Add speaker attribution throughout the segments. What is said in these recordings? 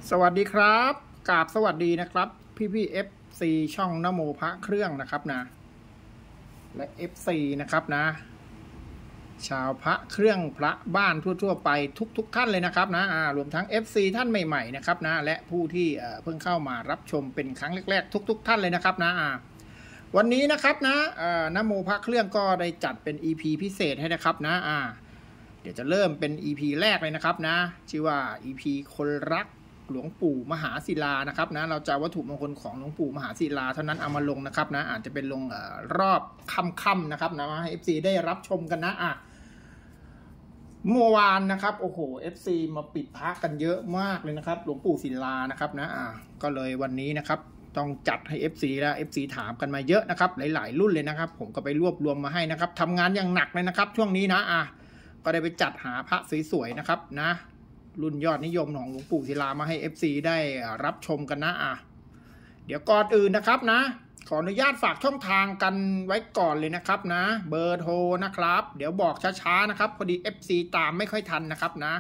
Speaker 1: สวัสดีครับกราบสวัสดีนะครับพี่FC ช่องนโมพระเครื่องนะครับนะและ FC นะครับนะชาวพระเครื่องพระบ้านทั่วๆไปทุกท่านเลยนะครับนะรวมทั้ง FC ท่านใหม่ๆนะครับนะและผู้ที่เพิ่งเข้ามารับชมเป็นครั้งแรกๆทุกท่านเลยนะครับนะวันนี้นะครับนะนโมพระเครื่องก็ได้จัดเป็น EP พิเศษให้นะครับนะเดี๋ยวจะเริ่มเป็น EP แรกเลยนะครับนะชื่อว่า EP คนรักหลวงปู่มหาศิลานะครับนะเราจะวัตถุมงคลของหลวงปู่มหาศิลาเท่านั้นเอามาลงนะครับนะอาจจะเป็นลงรอบค่ำๆนะครับนะให้ FC ได้รับชมกันนะเมื่อวานนะครับโอ้โห FC มาปิดพระกันเยอะมากเลยนะครับหลวงปู่ศิลานะครับนะก็เลยวันนี้นะครับต้องจัดให้ FC แล้ว FC ถามกันมาเยอะนะครับหลายๆรุ่นเลยนะครับผมก็ไปรวบรวมมาให้นะครับทำงานอย่างหนักเลยนะครับช่วงนี้นะก็ได้ไปจัดหาพระสวยๆนะครับนะรุ่นยอดนิยมของหลวงปู่ศิลามาให้ FC ได้รับชมกันนะเดี๋ยวก่อนอื่นนะครับนะขออนุญาตฝากช่องทางกันไว้ก่อนเลยนะครับนะเบอร์โทรนะครับเดี๋ยวบอกช้าๆนะครับพอดี FC ตามไม่ค่อยทันนะครับนะ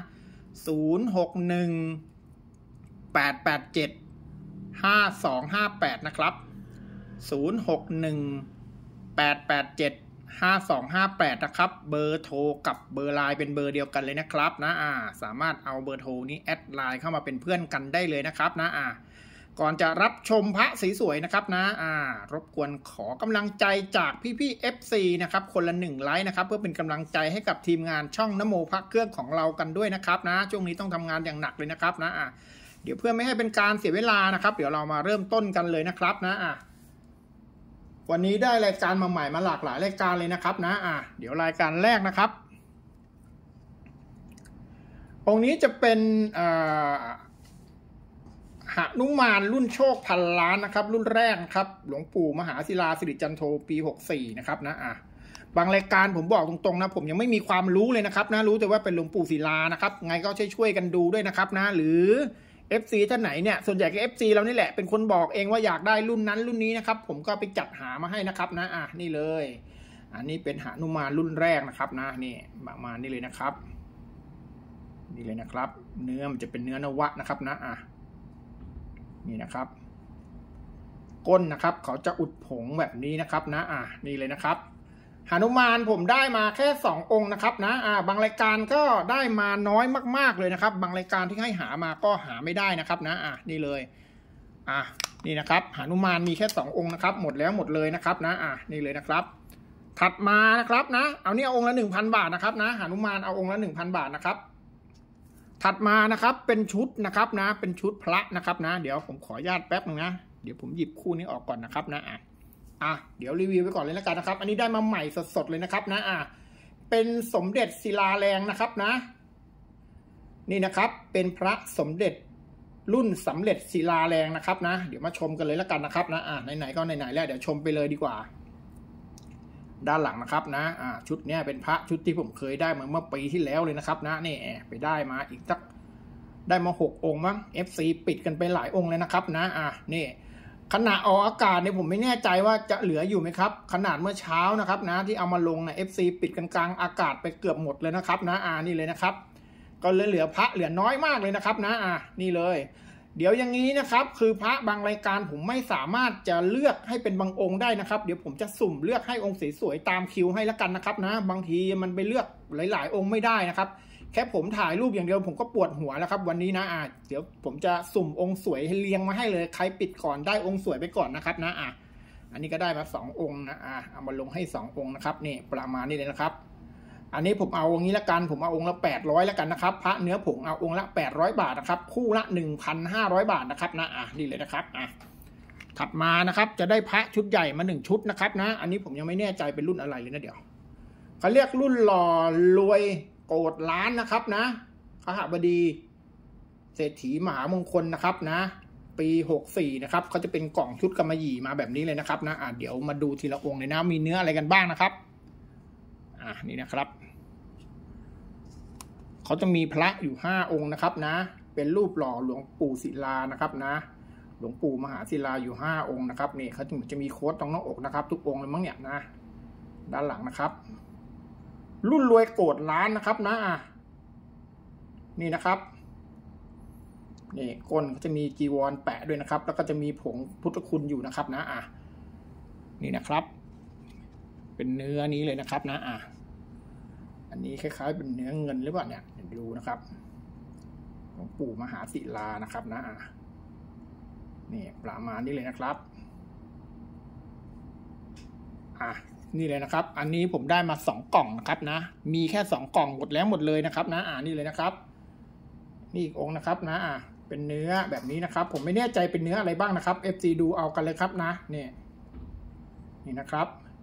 Speaker 1: 061-887-5258นะครับ061-887-5258นะครับเบอร์โทรกับเบอร์ไลน์เป็นเบอร์เดียวกันเลยนะครับนะสามารถเอาเบอร์โทรนี้แอดไลน์เข้ามาเป็นเพื่อนกันได้เลยนะครับนะก่อนจะรับชมพระสวยๆนะครับนะรบกวนขอกำลังใจจากพี่ๆ FC นะครับคนละ1ไลค์นะครับเพื่อเป็นกำลังใจให้กับทีมงานช่องนโมพระเครื่องของเรากันด้วยนะครับนะช่วงนี้ต้องทำงานอย่างหนักเลยนะครับนะเดี๋ยวเพื่อไม่ให้เป็นการเสียเวลานะครับเดี๋ยวเรามาเริ่มต้นกันเลยนะครับนะวันนี้ได้รายการมาใหม่มาหลากหลายรายการเลยนะครับนะเดี๋ยวรายการแรกนะครับองค์นี้จะเป็นหนุมานรุ่นโชคพันล้านนะครับรุ่นแรกครับหลวงปู่มหาศิลาสิริจันโทปี64นะครับนะบางรายการผมบอกตรงๆนะผมยังไม่มีความรู้เลยนะครับนะรู้แต่ว่าเป็นหลวงปู่ศิลานะครับไงก็ช่วยกันดูด้วยนะครับนะหรือ FC ท่านไหนเนี่ยส่วนใหญ่ก็ FC เรานี่แหละเป็นคนบอกเองว่าอยากได้รุ่นนั้นรุ่นนี้นะครับผมก็ไปจัดหามาให้นะครับนะนี่เลยอันนี้เป็นหนุมานรุ่นแรกนะครับนะนี่ประมาณนี้เลยนะครับนี่เลยนะครับเนื้อมันจะเป็นเนื้อนวะนะครับนะนี่นะครับก้นนะครับเขาจะอุดผงแบบนี้นะครับนะนี่เลยนะครับหนุมานผมได้มาแค่2องค์นะครับนะบางรายการก็ได้มาน้อยมากๆเลยนะครับบางรายการที่ให้หามาก็หาไม่ได้นะครับนะนี่เลยนี่นะครับหนุมานมีแค่2องค์นะครับหมดแล้วหมดเลยนะครับนะนี่เลยนะครับถัดมานะครับนะเอาเนี่ยองค์ละ 1,000 บาทนะครับนะหนุมานเอาองค์ละ 1,000 บาทนะครับถัดมานะครับเป็นชุดนะครับนะเป็นชุดพระนะครับนะเดี๋ยวผมขออนุญาตแป๊บนึงนะเดี๋ยวผมหยิบคู่นี้ออกก่อนนะครับนะเดี๋ยวรีวิวไปก่อนเลยแล้วกันนะครับอันนี้ได้มาใหม่สดๆเลยนะครับนะเป็นสมเด็จศิลาแรงนะครับนะนี่นะครับเป็นพระสมเด็จรุ่นสำเร็จศิลาแรงนะครับนะเดี๋ยวมาชมกันเลยแล้วกันนะครับนะไหนๆก็ไหนๆแล้วเดี๋ยวชมไปเลยดีกว่าด้านหลังนะครับนะชุดเนี้ยเป็นพระชุดที่ผมเคยได้มาเมื่อปีที่แล้วเลยนะครับนะนี่ไปได้มาอีกสักได้มา6องค์มั้ง FC ปิดกันไปหลายองค์เลยนะครับนะนี่ขณะออกอากาศเนี่ยผมไม่แน่ใจว่าจะเหลืออยู่ไหมครับขนาดเมื่อเช้านะครับนะที่เอามาลงนะ FC ปิดกันกลางอากาศไปเกือบหมดเลยนะครับนะนี่เลยนะครับก็เหลือพระเหลือน้อยมากเลยนะครับนะนี่เลยเดี๋ยวอย่างนี้นะครับคือพระบางรายการผมไม่สามารถจะเลือกให้เป็นบางองค์ได้นะครับเดี๋ยวผมจะสุ่มเลือกให้องค์สวยๆตามคิวให้แล้วกันนะครับนะบางทีมันไปเลือกหลายๆองค์ไม่ได้นะครับแค่ผมถ่ายรูปอย่างเดียวผมก็ปวดหัวแล้วครับวันนี้นะเดี๋ยวผมจะสุ่มองค์สวยให้เรียงมาให้เลยใครปิดก่อนได้องค์สวยไปก่อนนะครับนะอันนี้ก็ได้มา2องค์นะเอามาลงให้2องค์นะครับนี่ประมาณนี้เลยนะครับอันนี้ผมเอาองค์นี้ละกันผมเอาองค์ละ800แล้วกันนะครับพระเนื้อผงเอาองค์ละ800 บาทนะครับคู่ละ 1,500 บาทนะครับนะนี่เลยนะครับถัดมานะครับจะได้พระชุดใหญ่มา1ชุดนะครับนะอันนี้ผมยังไม่แน่ใจเป็นรุ่นอะไรเลยนะเดี๋ยวเขาเรียกรุ่นหล่อรวยโกดล้านนะครับนะขหบดีเศรษฐีมหามงคลนะครับนะปี64นะครับเขาจะเป็นกล่องชุดกำมะหยี่มาแบบนี้เลยนะครับนะเดี๋ยวมาดูทีละองค์เลยนะมีเนื้ออะไรกันบ้างนะครับนี่นะครับเขาจะมีพระอยู่5องค์นะครับนะเป็นรูปหล่อหลวงปู่ศิลานะครับนะหลวงปู่มหาศิลาอยู่5องค์นะครับนี่เขาจะมีโค้ดตรงหน้าอกนะครับทุกองค์เลยมั้งเนี่ยนะด้านหลังนะครับรุ่นรวยโกดล้านนะครับนะนี่นะครับนี่ก้นก็จะมีจีวรแปะด้วยนะครับแล้วก็จะมีผงพุทธคุณอยู่นะครับนะนี่นะครับเป็นเนื้อนี้เลยนะครับนะอันนี้คล้ายๆเป็นเนื้อเงินหรือเปล่าเนี่ยดูนะครับหลวงปู่มหาศิลานะครับนะนี่ประมาณนี้เลยนะครับนี่เลยนะครับอันนี้ผมได้มา2 กล่องนะครับนะมีแค่2 กล่องหมดแล้วหมดเลยนะครับนะนี่เลยนะครับนี่อีกองค์นะครับนะเป็นเนื้อแบบนี้นะครับผมไม่แน่ใจเป็นเนื้ออะไรบ้างนะครับ FC ดูเอากันเลยครับนะนี่นะครับ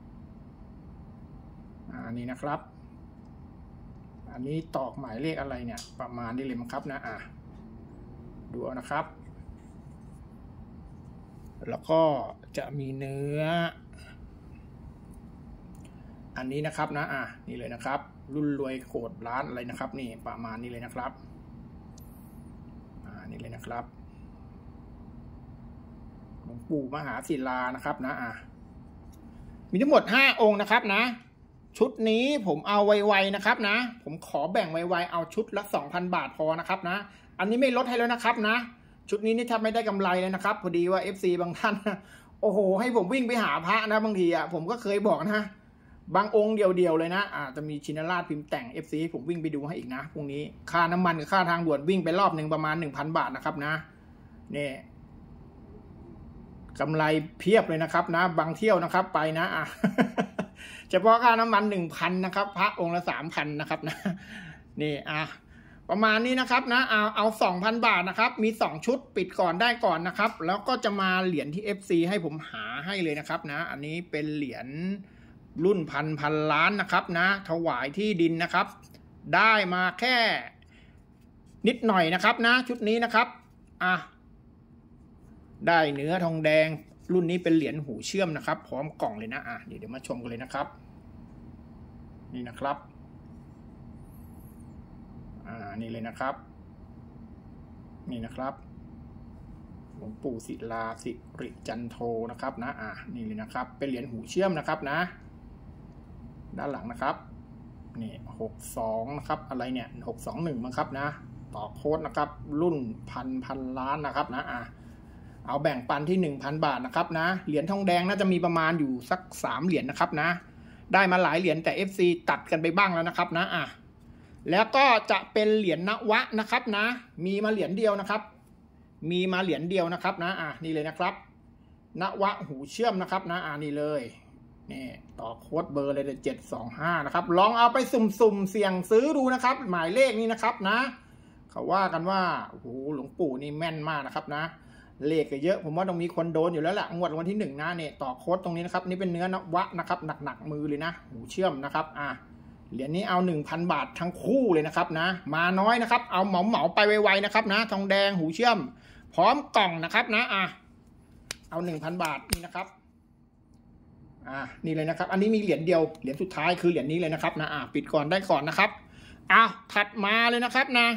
Speaker 1: นี่นะครับอันนี้ตอกหมายเลขอะไรเนี่ยประมาณนี้เลยมั้งครับนะดูเอานะครับแล้วก็จะมีเนื้ออันนี้นะครับนะนี่เลยนะครับรุ่นรวยโขดล้านอะไรนะครับนี่ประมาณนี้เลยนะครับนี่เลยนะครับหลวงปู่มหาศิลานะครับนะมีทั้งหมด5 องค์นะครับนะชุดนี้ผมเอาไวๆนะครับนะผมขอแบ่งไวๆเอาชุดละ 2,000 บาทพอนะครับนะอันนี้ไม่ลดให้แล้วนะครับนะชุดนี้นี่ถ้าไม่ได้กำไรเลยนะครับพอดีว่า FC บางท่านโอ้โหให้ผมวิ่งไปหาพระนะบางทีผมก็เคยบอกนะบางองค์เดียวเลยนะจะมีชินราชพิมพ์แต่ง FC ผมวิ่งไปดูให้อีกนะพรุ่งนี้ค่าน้ำมันกับค่าทางด่วนวิ่งไปรอบหนึ่งประมาณ 1,000 บาทนะครับนะนี่กำไรเพียบเลยนะครับนะบางเที่ยวนะครับไปนะเฉพาะค่าน้ำมัน 1,000 นะครับพระองค์ละ 3,000 นะครับนะนี่ประมาณนี้นะครับนะเอา 2,000 บาทนะครับมี2 ชุดปิดก่อนได้ก่อนนะครับแล้วก็จะมาเหรียญที่ FC ให้ผมหาให้เลยนะครับนะอันนี้เป็นเหรียญรุ่นพันล้านนะครับนะถวายที่ดินนะครับได้มาแค่นิดหน่อยนะครับนะชุดนี้นะครับได้เนื้อทองแดงรุ่นนี้เป็นเหรียญหูเชื่อมนะครับพร้อมกล่องเลยนะเดี๋ยวมาชมกันเลยนะครับนี่นะครับนี่เลยนะครับนี่นะครับหลวงปู่ศิลาสิริจันโทนะครับนะนี่เลยนะครับเป็นเหรียญหูเชื่อมนะครับนะด้านหลังนะครับนี่62นะครับอะไรเนี่ย621มั้งครับนะต่อโค้ดนะครับรุ่นพันล้านนะครับนะเอาแบ่งปันที่ 1,000 บาทนะครับนะเหรียญทองแดงน่าจะมีประมาณอยู่สัก3 เหรียญนะครับนะได้มาหลายเหรียญแต่ FC ตัดกันไปบ้างแล้วนะครับนะแล้วก็จะเป็นเหรียญนวะนะครับนะมีมาเหรียญเดียวนะครับมีมาเหรียญเดียวนะครับนะนี่เลยนะครับนวะหูเชื่อมนะครับนะนี่เลยนี่ต่อโค้ดเบอร์เลย725นะครับลองเอาไปสุ่มๆเสี่ยงซื้อดูนะครับหมายเลขนี้นะครับนะเขาว่ากันว่าโอ้โหหลวงปู่นี่แม่นมากนะครับนะเลขก็เยอะผมว่าต้องมีคนโดนอยู่แล้วแหละงวดวันที่1นะเนี่ยต่อโค้ดตรงนี้นะครับนี่เป็นเนื้อนวะนะครับหนักมือเลยนะหูเชื่อมนะครับเหรียญนี้เอา 1,000 บาททั้งคู่เลยนะครับนะมาน้อยนะครับเอาเหมาไปไวๆนะครับนะทองแดงหูเชื่อมพร้อมกล่องนะครับนะเอา 1,000 บาทนี่นะครับนี่เลยนะครับอันนี้มีเหรียญเดียวเหรียญสุดท้ายคือเหรียญนี้เลยนะครับนะปิดก่อนได้ก่อนนะครับถัดมาเลยนะครับนะ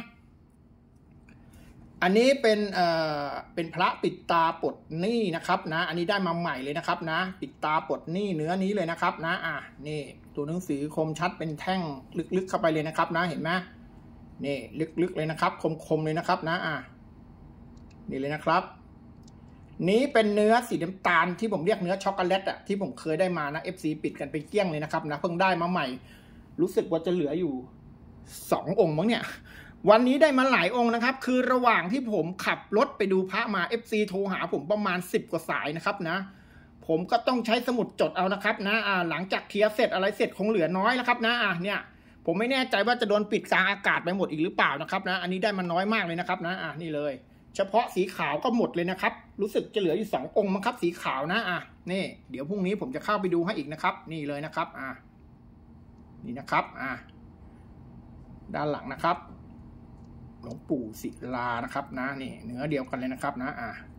Speaker 1: อันนี้เป็นพระปิดตาปลดหนี้นะครับนะอันนี้ได้มาใหม่เลยนะครับนะปิดตาปลดหนี้เนื้อนี้เลยนะครับนะนี่ตัวหนังสือคมชัดเป็นแท่งลึกๆเข้าไปเลยนะครับนะเห็นไหมนี่ลึกๆเลยนะครับคมๆเลยนะครับนะนี่เลยนะครับนี้เป็นเนื้อสีน้ำตาลที่ผมเรียกเนื้อช็อกโกแลตที่ผมเคยได้มานะ FC ปิดกันไปเกลี้ยงเลยนะครับนะเพิ่งได้มาใหม่รู้สึกว่าจะเหลืออยู่2 องค์มั้งเนี่ยวันนี้ได้มาหลายองค์นะครับคือระหว่างที่ผมขับรถไปดูพระมา FC โทรหาผมประมาณ10 กว่าสายนะครับนะผมก็ต้องใช้สมุดจดเอานะครับนะหลังจากเคลียร์เสร็จอะไรเสร็จคงเหลือน้อยแล้วครับนะเนี่ยผมไม่แน่ใจว่าจะโดนปิดกลางอากาศไปหมดอีกหรือเปล่านะครับนะอันนี้ได้มาน้อยมากเลยนะครับนะนี่เลยเฉพาะสีขาวก็หมดเลยนะครับรู้สึกจะเหลืออยู่2 องค์มั้งครับสีขาวนะนี่เดี๋ยวพรุ่งนี้ผมจะเข้าไปดูให้อีกนะครับนี่เลยนะครับนี่นะครับด้านหลังนะครับหลวงปู่ศิลานะครับนะนี่เนื้อเดียวกันเลยนะครับนะ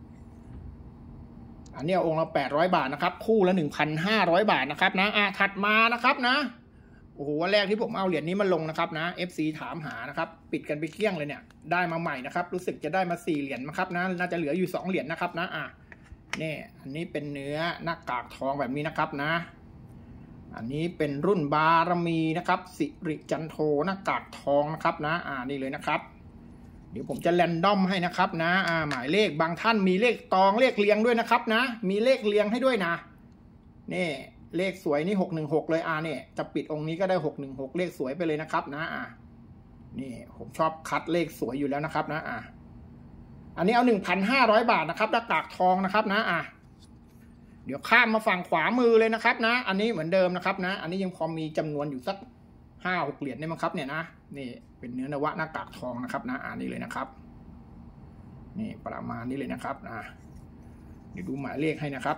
Speaker 1: อันนี้องค์ละ800 บาทนะครับคู่ละ 1,500 บาทนะครับนะถัดมานะครับนะโอ้โหวันแรกที่ผมเอาเหรียญนี้มาลงนะครับนะ FC ถามหานะครับปิดกันไปเกลี้ยงเลยเนี่ยได้มาใหม่นะครับรู้สึกจะได้มา4 เหรียญนะครับนะน่าจะเหลืออยู่2 เหรียญนะครับนะนี่อันนี้เป็นเนื้อหน้ากากทองแบบนี้นะครับนะอันนี้เป็นรุ่นบารมีนะครับสิริจันโทหน้ากากทองนะครับนะนี่เลยนะครับเดี๋ยวผมจะแรนดอมให้นะครับนะหมายเลขบางท่านมีเลขตองเลขเรียงด้วยนะครับนะมีเลขเรียงให้ด้วยนะนี่เลขสวยนี่616เลยเนี่ยจะปิดองค์นี้ก็ได้616เลขสวยไปเลยนะครับนะนี่ผมชอบคัดเลขสวยอยู่แล้วนะครับนะอันนี้เอา 1,500 บาทนะครับหน้ากากทองนะครับนะเดี๋ยวข้ามมาฝั่งขวามือเลยนะครับนะอันนี้เหมือนเดิมนะครับนะอันนี้ยังพอมีจำนวนอยู่สัก5-6 เหรียญได้มั้งครับเนี่ยนะนี่เป็นเนื้อนวะหน้ากากทองนะครับนะนี่เลยนะครับนี่ประมาณนี้เลยนะครับเดี๋ยวดูหมายเลขให้นะครับ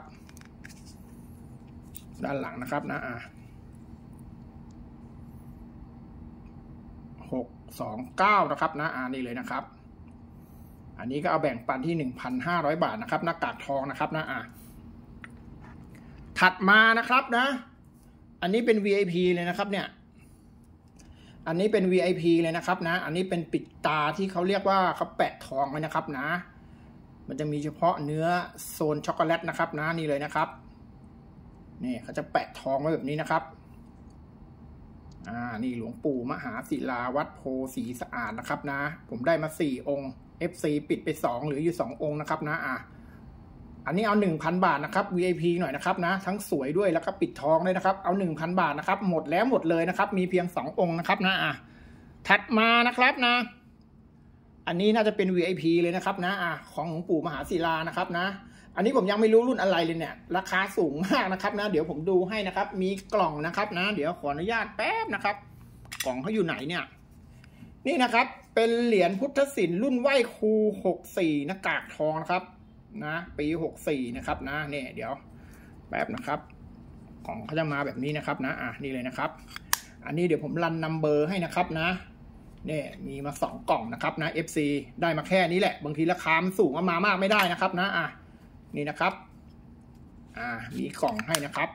Speaker 1: ด้านหลังนะครับนะ629นะครับนะนี่เลยนะครับอันนี้ก็เอาแบ่งปันที่ 1,500 บาทนะครับหน้ากากทองนะครับนะถัดมานะครับนะอันนี้เป็น VIP เลยนะครับเนี่ยอันนี้เป็น VIP เลยนะครับนะอันนี้เป็นปิดตาที่เขาเรียกว่าเขาแปะทองไว้นะครับนะมันจะมีเฉพาะเนื้อโซนช็อกโกแลตนะครับนะนี่เลยนะครับนี่เขาจะแปะทองไว้แบบนี้นะครับนี่หลวงปู่มหาศิลาวัดโพสีสะอาดนะครับนะผมได้มา4 องค์ FC ปิดไป2เหลืออยู่2 องค์นะครับนะอันนี้เอา 1,000 บาทนะครับ VIP หน่อยนะครับนะทั้งสวยด้วยแล้วก็ปิดทองเลยนะครับเอา 1,000 บาทนะครับหมดแล้วหมดเลยนะครับมีเพียง2 องค์นะครับนะถัดมานะครับนะอันนี้น่าจะเป็น VIP เลยนะครับนะของหลวงปู่มหาศิลานะครับนะอันนี้ผมยังไม่รู้รุ่นอะไรเลยเนี่ยราคาสูงมากนะครับนะเดี๋ยวผมดูให้นะครับมีกล่องนะครับนะเดี๋ยวขออนุญาตแป๊บนะครับกล่องเขาอยู่ไหนเนี่ยนี่นะครับเป็นเหรียญพุทธศิลป์รุ่นไหว้ครู64หน้ากากทองนะครับนะปี64นะครับนะเนี่ยเดี๋ยวแป๊บนะครับกล่องเขาจะมาแบบนี้นะครับนะนี่เลยนะครับอันนี้เดี๋ยวผมรันนัมเบอร์ให้นะครับนะเนี่ยมีมา2 กล่องนะครับนะ FC ได้มาแค่นี้แหละบางทีราคาสูงมามากไม่ได้นะครับนะนี่นะครับมีกล่องให้นะครับ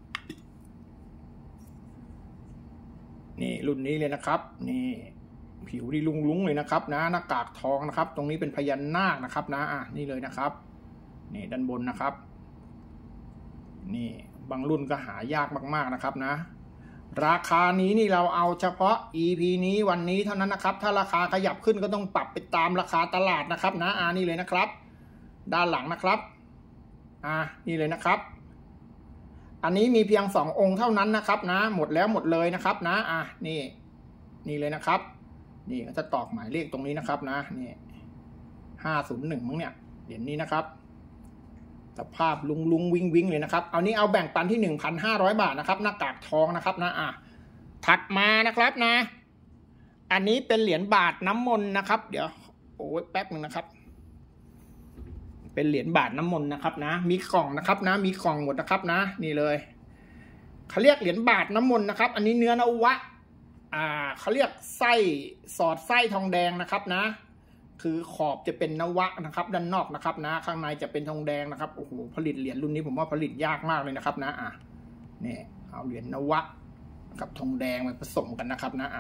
Speaker 1: นี่รุ่นนี้เลยนะครับนี่ผิวดีลุงๆเลยนะครับนะหน้ากากทองนะครับตรงนี้เป็นพญานาคนะครับนะนี่เลยนะครับนี่ด้านบนนะครับนี่บางรุ่นก็หายากมากๆนะครับนะราคานี้นี่เราเอาเฉพาะ EP นี้วันนี้เท่านั้นนะครับถ้าราคาขยับขึ้นก็ต้องปรับไปตามราคาตลาดนะครับนะนี่เลยนะครับด้านหลังนะครับนี่เลยนะครับอันนี้มีเพียง2 องค์เท่านั้นนะครับนะหมดแล้วหมดเลยนะครับนะนี่เลยนะครับนี่ก็จะตอกหมายเลขตรงนี้นะครับนะนี่501มั้งเนี่ยเหรียญนี้นะครับสภาพลุงวิ่งเลยนะครับเอานี้เอาแบ่งปันที่ 1,500 บาทนะครับหน้ากากทองนะครับนะถัดมานะครับนะอันนี้เป็นเหรียญบาทน้ำมนต์นะครับเดี๋ยวโอ้ยแป๊บนึงนะครับเป็นเหรียญบาทน้ำมนต์นะครับนะมีกล่องนะครับนะมีกล่องหมดนะครับนะนี่เลยเขาเรียกเหรียญบาทน้ำมนต์นะครับอันนี้เนื้อนวะเขาเรียกไส้สอดไส้ทองแดงนะครับนะคือขอบจะเป็นนวะนะครับด้านนอกนะครับนะข้างในจะเป็นทองแดงนะครับโอ้โหผลิตเหรียญรุ่นนี้ผมว่าผลิตยากมากเลยนะครับนะนี่เอาเหรียญนวะกับทองแดงมาผสมกันนะครับนะ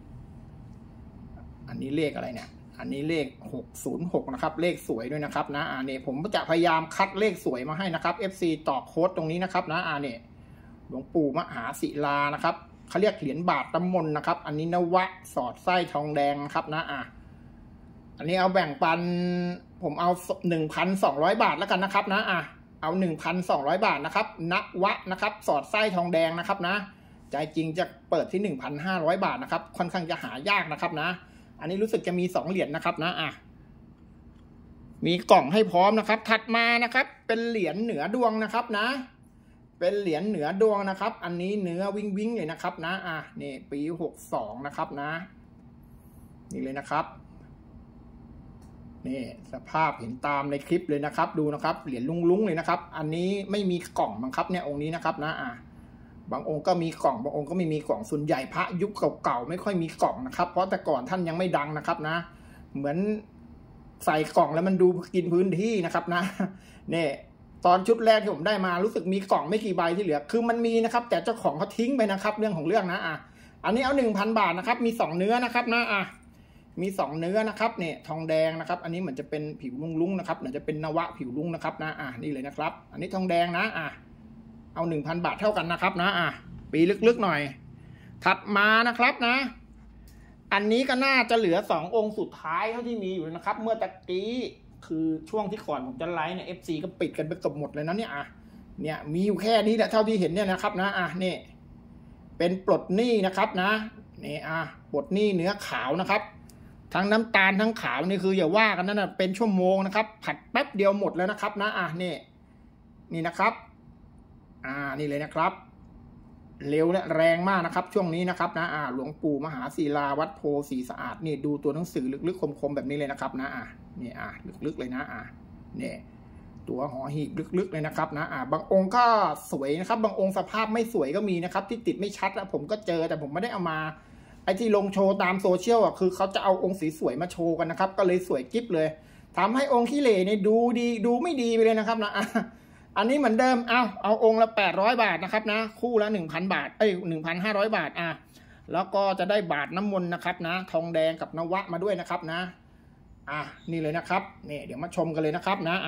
Speaker 1: อันนี้เลขอะไรเนี่ยอันนี้เลข606นะครับเลขสวยด้วยนะครับนะเนี่ยผมจะพยายามคัดเลขสวยมาให้นะครับ FC ต่อโค้ดตรงนี้นะครับนะเนี่ยหลวงปู่มหาศิลานะครับเขาเรียกเหรียญบาทน้ำมนต์นะครับอันนี้นวะสอดไส้ทองแดงนะครับนะอันนี้เอาแบ่งปันผมเอา 1,200 บาทแล้วกันนะครับนะเอา 1,200 บาทนะครับนวะนะครับสอดไส้ทองแดงนะครับนะใจจริงจะเปิดที่ 1,500 บาทนะครับค่อนข้างจะหายากนะครับนะอันนี้รู้สึกจะมี2 เหรียญนะครับนะมีกล่องให้พร้อมนะครับถัดมานะครับเป็นเหรียญเหนือดวงนะครับนะเป็นเหรียญเหนือดวงนะครับอันนี้เนื้อวิ่งเลยนะครับนะนี่ปี62นะครับนะนี่เลยนะครับนี่สภาพเห็นตามในคลิปเลยนะครับดูนะครับเหรียญลุงเลยนะครับอันนี้ไม่มีกล่องบังคับเนี่ยองค์นี้นะครับนะบางองค์ก็มีกล่องบางองค์ก็ไม่มีกล่องส่วนใหญ่พระยุคเก่าๆไม่ค่อยมีกล่องนะครับเพราะแต่ก่อนท่านยังไม่ดังนะครับนะเหมือนใส่กล่องแล้วมันดูกินพื้นที่นะครับนะเนี่ยตอนชุดแรกที่ผมได้มารู้สึกมีกล่องไม่กี่ใบที่เหลือคือมันมีนะครับแต่เจ้าของเขาทิ้งไปนะครับเรื่องของเรื่องนะอันนี้เอา 1,000 บาทนะครับมี2 เนื้อนะครับนะมี2 เนื้อนะครับเนี่ยทองแดงนะครับอันนี้เหมือนจะเป็นผิวลุงนะครับเหมือนจะเป็นนวะผิวลุงนะครับนะนี่เลยนะครับอันนี้ทองแดงนะเอา 1,000 บาทเท่ากันนะครับนะปีลึกๆหน่อยถัดมานะครับนะอันนี้ก็น่าจะเหลือ2 องค์สุดท้ายเท่าที่มีอยู่นะครับเมื่อตะกี้คือช่วงที่ก่อนผมจะไลฟ์เนี่ย FC ก็ปิดกันไปเกือบหมดเลยนะเนี่ยเนี่ยมีอยู่แค่นี้แหละเท่าที่เห็นเนี่ยนะครับนะนี่เป็นปลดหนี้นะครับนะนี่ปลดหนี้เนื้อขาวนะครับทั้งน้ำตาลทั้งขาวนี่คืออย่าว่ากันนั่นนะเป็นชั่วโมงนะครับผัดแป๊บเดียวหมดแล้วนะครับนะนี่นะครับนี่เลยนะครับเร็วและแรงมากนะครับช่วงนี้นะครับนะหลวงปู่มหาศิลาวัดโพสีสะอาดนี่ดูตัวหนังสือลึกๆคมๆแบบนี้เลยนะครับนะนี่ลึกๆเลยนะนี่ตัวหอหีบลึกๆเลยนะครับนะบางองค์ก็สวยนะครับบางองค์สภาพไม่สวยก็มีนะครับที่ติดไม่ชัดผมก็เจอแต่ผมไม่ได้เอามาไอ้ที่ลงโชว์ตามโซเชียลคือเขาจะเอาองค์สีสวยมาโชว์กันนะครับก็เลยสวยกิ๊บเลยทำให้องค์ขี้เหร่เนี่ยดูดีดูไม่ดีไปเลยนะครับนะอันนี้เหมือนเดิมเอาองค์ละ800 บาทนะครับนะคู่ละ 1,000 บาท1,500 บาทแล้วก็จะได้บาทน้ำมนต์นะครับนะทองแดงกับนวะมาด้วยนะครับนะนี่เลยนะครับนี่เดี๋ยวมาชมกันเลยนะครับนะ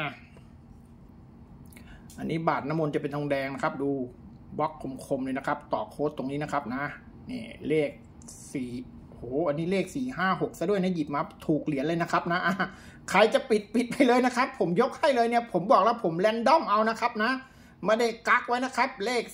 Speaker 1: อันนี้บาทน้ำมนต์จะเป็นทองแดงนะครับดูบล็อกคมๆเลยนะครับต่อโค้ดตรงนี้นะครับนะนี่เลข4โหอันนี้เลข456ซะด้วยนะหยิบมาถูกเหรียญเลยนะครับนะใครจะปิดไปเลยนะครับผมยกให้เลยเนี่ยผมบอกแล้วผมแรนดอมเอานะครับนะไม่ได้กักไว้นะครับเลข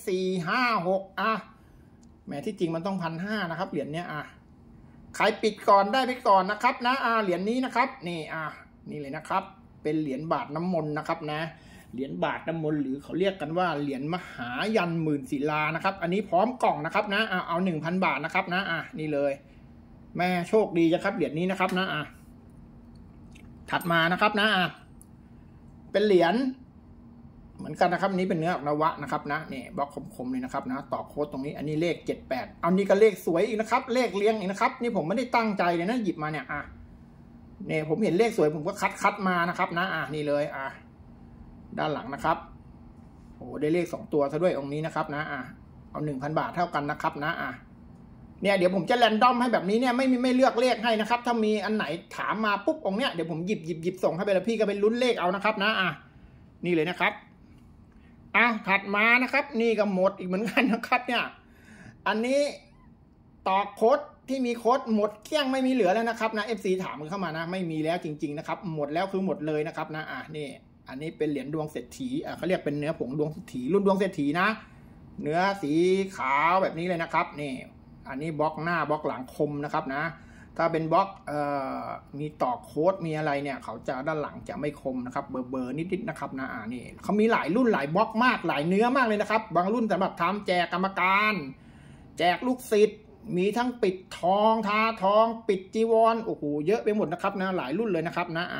Speaker 1: 456แม้ที่จริงมันต้อง1,500นะครับเหรียญเนี้ยใครปิดก่อนได้ไปก่อนนะครับนะเหรียญนี้นะครับนี่นี่เลยนะครับเป็นเหรียญบาทน้ำมนต์นะครับนะเหรียญบาทน้ำมนต์หรือเขาเรียกกันว่าเหรียญมหายันหมื่นศิลานะครับอันนี้พร้อมกล่องนะครับนะเอา 1,000 บาทนะครับนะนี่เลยแม่โชคดีจะครับเหรียญนี้นะครับนะถัดมานะครับนะเป็นเหรียญเหมือนกันนะครับนี้เป็นเนื้อนวะนะครับนะนี่บล็อกคมๆเลยนะครับนะต่อโค้ดตรงนี้อันนี้เลข78เอานี่ก็เลขสวยอีกนะครับเลขเรียงอีกนะครับนี่ผมไม่ได้ตั้งใจเลยนะหยิบมาเนี่ยเนี่ยผมเห็นเลขสวยผมก็คัดมานะครับนะนี่เลยด้านหลังนะครับโอ้ได้เลข2 ตัวซะด้วยองค์นี้นะครับนะเอา 1,000 บาทเท่ากันนะครับนะเนี่ยเดี๋ยวผมจะแรนดอมให้แบบนี้เนี่ยไม่เลือกเลขให้นะครับถ้ามีอันไหนถามมาปุ๊บองค์เนี้ยเดี๋ยวผมหยิบส่งให้ไปแล้วพี่ก็ไปลุ้นเลขเอานะครับนะนี่เลยนะครับถัดมานะครับนี่ก็หมดอีกเหมือนกันนะครับเนี่ยอันนี้ต่อโค้ดที่มีโค้ดหมดเกลี้ยงไม่มีเหลือแล้วนะครับนะ FC ถามเข้ามานะไม่มีแล้วจริงๆนะครับหมดแล้วคือหมดเลยนะครับนะนี่อันนี้เป็นเหรียญดวงเศรษฐีเขาเรียกเป็นเนื้อผงดวงเศรษฐีรุ่นดวงเศรษฐีนะเนื้อสีขาวแบบนี้เลยนะครับนี่อันนี้บล็อกหน้าบล็อกหลังคมนะครับนะถ้าเป็นบล็อกมีต่อโค้ดมีอะไรเนี่ยเขาจะด้านหลังจะไม่คมนะครับเบอร์นิดๆนะครับนะนี่เขามีหลายรุ่นหลายบล็อกมากหลายเนื้อมากเลยนะครับบางรุ่นสำหรับทำแจกกรรมการแจกลูกศิษย์มีทั้งปิดทองทาทองปิดจีวรโอ้โหเยอะไปหมดนะครับนะหลายรุ่นเลยนะครับนะ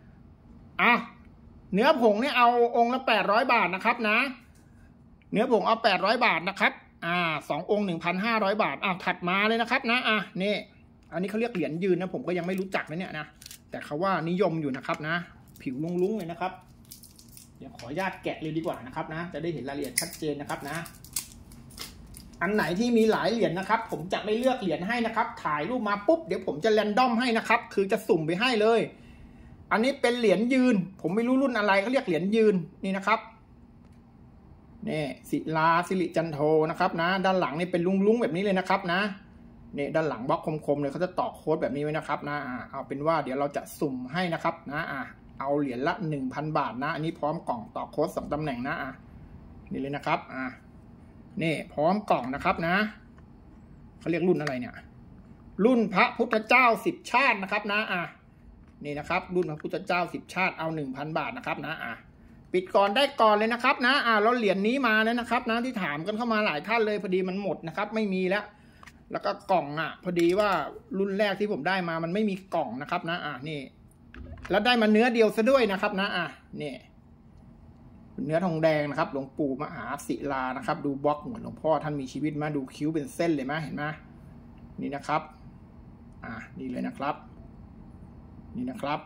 Speaker 1: เนื้อผงเนี่ยเอาองค์ละ800 บาทนะครับนะเนื้อผงเอา800 บาทนะครับ2 องค์ 1,500 บาทถัดมาเลยนะครับนะนี่อันนี้เขาเรียกเหรียญยืนนะผมก็ยังไม่รู้จักนะเนี่ยนะแต่เขาว่านิยมอยู่นะครับนะผิวลุ้งๆเลยนะครับเดี๋ยวขออนุญาตแกะเลยดีกว่านะครับนะจะได้เห็นรายละเอียดชัดเจนนะครับนะอันไหนที่มีหลายเหรียญนะครับผมจะไม่เลือกเหรียญให้นะครับถ่ายรูปมาปุ๊บเดี๋ยวผมจะแรนดอมให้นะครับคือจะสุ่มไปให้เลยอันนี้เป็นเหรียญยืนผมไม่รู้รุ่นอะไรเขาเรียกเหรียญยืนนี่นะครับนี่ศิลาสิริจันโทนะครับนะด้านหลังนี่เป็นลุ้งๆแบบนี้เลยนะครับนะนี่ด้านหลังบล็อกคมๆเลยเขาจะต่อโค้ดแบบนี้ไว้นะครับนะเอาเป็นว่าเดี๋ยวเราจะสุ่มให้นะครับนะเอาเหรียญละ 1,000 บาทนะอันนี้พร้อมกล่องต่อโค้ด2 ตำแหน่งนะนี่เลยนะครับนี่พร้อมกล่องนะครับนะเขาเรียกรุ่นอะไรเนี่ยรุ่นพระพุทธเจ้า10 ชาตินะครับนะนี่นะครับรุ่นพระพุทธเจ้า10 ชาติเอา 1,000 บาทนะครับนะปิดก่อนได้ก่อนเลยนะครับนะแล้วเหรียญนี้มาแล้วนะครับนะที่ถามกันเข้ามาหลายท่านเลยพอดีมันหมดนะครับไม่มีแล้วก็กล่องพอดีว่ารุ่นแรกที่ผมได้มามันไม่มีกล่องนะครับนะนี่แล้วได้มาเนื้อเดียวซะด้วยนะครับนะนี่เนื้อทองแดงนะครับหลวงปู่มหาศิลานะครับดูบล็อกเหมือนหลวงพ่อท่านมีชีวิตมาดูคิ้วเป็นเส้นเลยไหมเห็นไหมนี่นะครับนี่เลยนะครับนี่นะครับ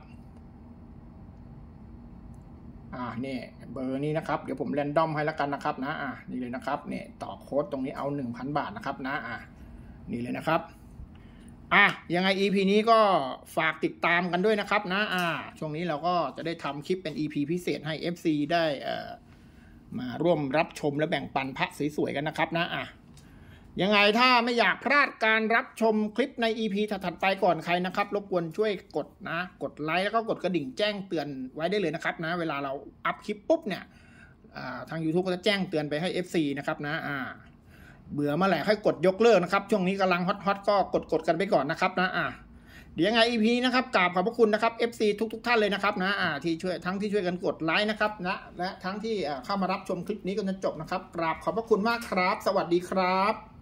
Speaker 1: นี่เบอร์นี้นะครับเดี๋ยวผมแรนดอมให้แล้วกันนะครับนะนี่เลยนะครับเนี่ยต่อโค้ดตรงนี้เอา 1,000 บาทนะครับนะนี่เลยนะครับยังไง EP นี้ก็ฝากติดตามกันด้วยนะครับนะช่วงนี้เราก็จะได้ทำคลิปเป็น EP พิเศษให้ FC ได้มาร่วมรับชมและแบ่งปันพระสวยๆกันนะครับนะยังไงถ้าไม่อยากพลาดการรับชมคลิปใน EP ถัดๆไปก่อนใครนะครับรบกวนช่วยกดไลค์แล้วก็กดกระดิ่งแจ้งเตือนไว้ได้เลยนะครับนะเวลาเราอัพคลิปปุ๊บเนี่ยทาง YouTube ก็จะแจ้งเตือนไปให้ FC นะครับนะเบื่อเมื่อไหร่ค่อยกดยกเลิกนะครับช่วงนี้กำลังฮอตก็กดกันไปก่อนนะครับนะเดี๋ยวยังไง EP นะครับกราบขอบพระคุณนะครับ FC ทุกท่านเลยนะครับนะที่ช่วยกันกดไลค์นะครับนะและทั้งที่เข้ามารับชมคลิปนี้กันจนจบนะครับกราบขอบพระคุณมากครับสวัสดีครับ